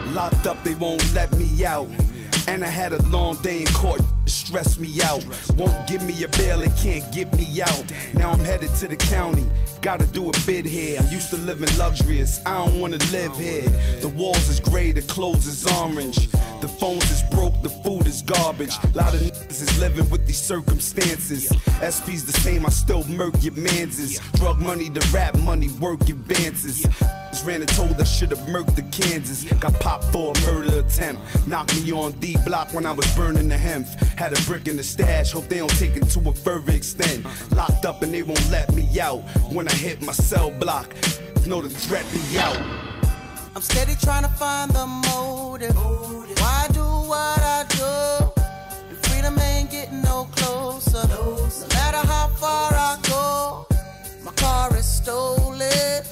Locked up, they won't let me out. And I had a long day in court, stress me out. Won't give me a bail, and can't get me out. Now I'm headed to the county, gotta do a bid here. I'm used to living luxurious, I don't wanna live here. The walls is gray, the clothes is orange. The phones is broke, the food is garbage. Lot of niggas is living with these circumstances. SP's the same, I still murk your manses. Drug money, the rap money, work advances. Ran and told I should've murked the Kansas. Got popped for a murder attempt. Knocked me on D block when I was burning the hemp. Had a brick in the stash, hope they don't take it to a further extent. Locked up and they won't let me out. When I hit my cell block, know the threat be out. I'm steady trying to find the motive. Why do what I do? And freedom ain't getting no closer. No matter how far I go, my car is stolen.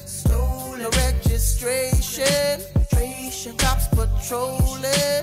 No registration. Cops patrolling.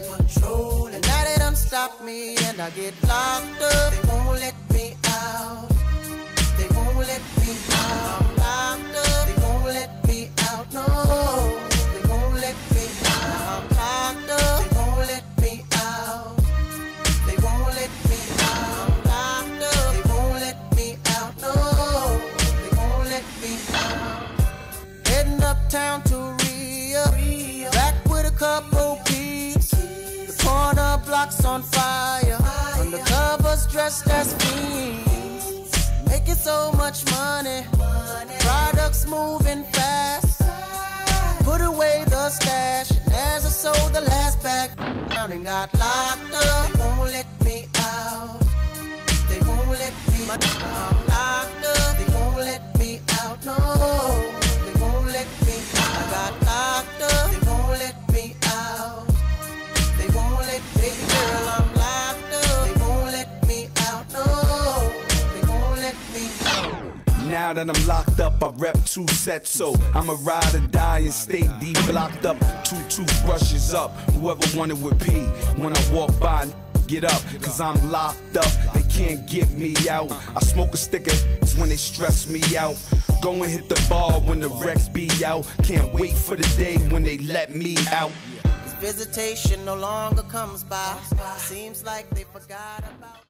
And now they done stop me and I get locked up. They won't let me out. They won't let me out. Locked up. They won't let me out. No. They won't let me out. Locked up. They won't let me out. They won't let me out. Locked up. They won't let me out. No. They won't let me out. Heading uptown to Rio. Back with a couple peeps. The corner block's on fire. Undercovers dressed as fiends. Making so much money. Products moving fast. Put away the stash. And as I sold the last bag down and got locked up. They won't let me out. They won't let me out. Locked up. They won't let me out. No. They won't let me out. I got locked up. They won't let me out. They won't let me, girl, I'm locked up. They won't let me out. No. They won't let me out. Now that I'm locked up, I rep 2 sets, so I'ma ride or die and stay deep locked up. 2 toothbrushes up, whoever wanted would pee. When I walk by, get up, cause I'm locked up, they can't get me out. I smoke a stick of when they stress me out. Go and hit the bar when the wrecks be out. Can't wait for the day when they let me out. Visitation no longer comes by. Seems like they forgot about